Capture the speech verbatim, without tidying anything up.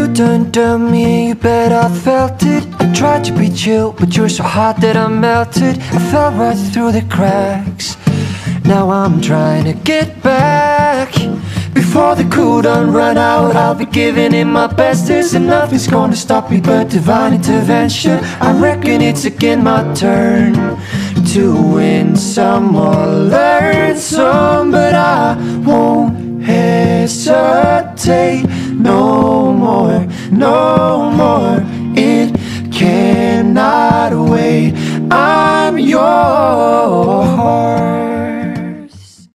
You turned on me and you bet I felt it. I tried to be chill, but you're so hot that I melted. I fell right through the cracks. Now I'm trying to get back. Before the cool done run out, I'll be giving it my best. There's nothing's gonna stop me but divine intervention. I reckon it's again my turn to win some or learn some, but I won't hesitate.